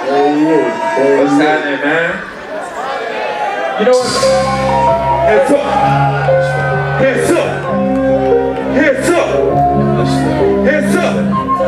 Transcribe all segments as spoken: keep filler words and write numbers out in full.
What's happening, man? You know what? Hands up. Hands up. Hands up. Hands up.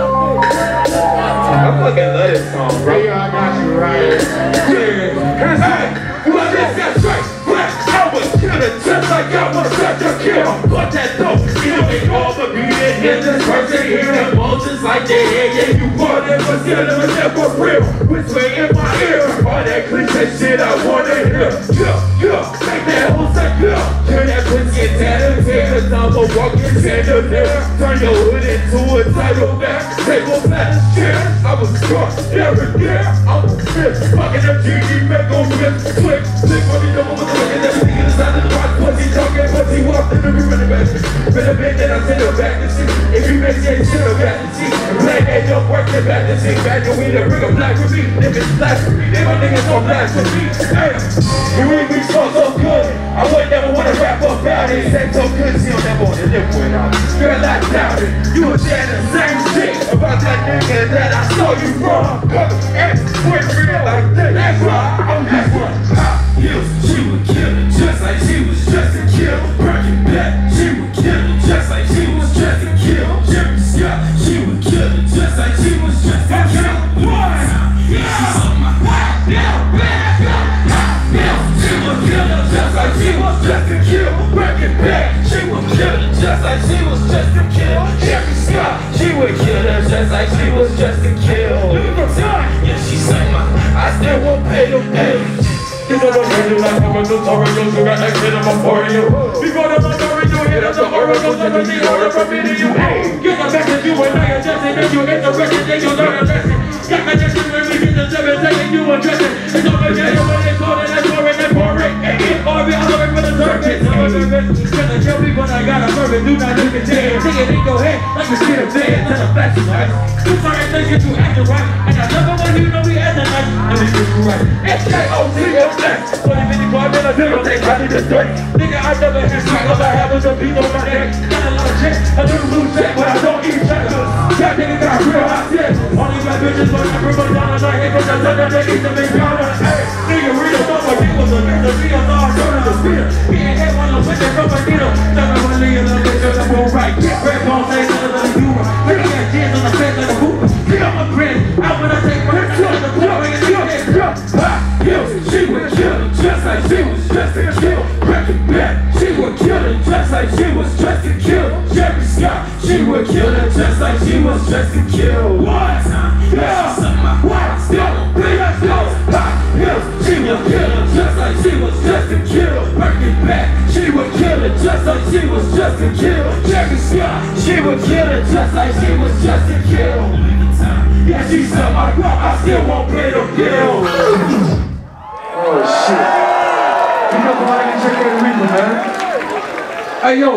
I fucking love this song, bro. Yeah, I got you right. Yeah. Hands up. Well, this got straight. Black. I was killing just like I was such a kill. But that dope, you ain't all but beat it in this person here. And bulges like they head, yeah, you want it, but still never never real. Whisper in my ear, all that cliche shit I wanna hear. Yeah, yeah, make that whole set, yeah. Turn that pussy and tatted hair, cause I'm a walking chandelier. Turn your hood into a title back, table back, chair. I was drunk, never there. I'm a bitch, fucking a G D, make on rip, click, click, when we know what we're looking at. Nigga inside of the box, pussy talking, pussy walked in the room in the back. Been a bit that I send her back to see. If you make shit, shit her back to see. Play that don't work, they back to see. Back to we to bring a black with me. If it's blasphemy, they my niggas on blasphemy. Hey, you really be so so good. I would never wanna rap about it. Say so good, she don't never wanna live without it. Girl, I doubt it. You were saying the same shit about that nigga that I saw you from. And we're real like that. That's why I'm just one. Hot heels, she would kill it just like she was just a kill. Breaking back, she would kill it just like she was just a kill. Jerry Scott, she would kill it just like she was just a kill. One, yeah, hot now, back up, hot now. She would kill it just like she was just a kill. Breaking back, she would kill it just like she was just a kill. Jerry Scott, she would kill it just like she was just a kill. Yeah, she sang my, I still won't pay no bills. You know the radio like I'm a notorious, you got exit in my warrior. Before the majority, you hit up the oracle, never the order from me to you. Hey, get the message, you and I adjusted, then you hit the record, then you learn a lesson. Got my just when we get the seven, saying you address it. It's over there, you when they call it, that's pouring and pouring. And it all be all over for the circuit. I'm a nervous, gonna kill me, but I got a nervous, do not look at dead. Take it in your head, like a shit of bed, tell the facts is right. You sorry things you acting right, and I never want you know we acting like, let me get you right. S K O T M. twenty fifty-five and I never take I need this dirt. Nigga, I never had shit, all I have is a beat on my neck. Got a lot of checks, I never lose check, but I don't eat checkers. That nigga got real hot shit. Only my bitches, but everybody down the night, cause I said that they eat the big dollar. Hey, nigga, real talk, my dick was a bitch, the real dog, turn to the spear. Getting hit when I'm with the rubber needle. Tell me when leave a little bit, cause I'm going right. Red ball, say, none of the humor. Nigga got jizz on the face like a hooper. Pick up my grin, out when I take my head, to the floor, and it's your head. She would kill it just like she was just a kill. Breaking back, she would kill it just like she was just a kill. Jerry Scott, she would kill it just like she was just a kill. What? Yeah. What? Still, big as those hot hills. She would kill it just like she was just a kill. Breaking back, she would kill it just like she was just a kill. Jerry Scott, she would kill it just like she was just a kill. Yeah, she said my rock, I still won't pay the bill. Oh shit. You know the line and check out the Reaper, man. Hey yo.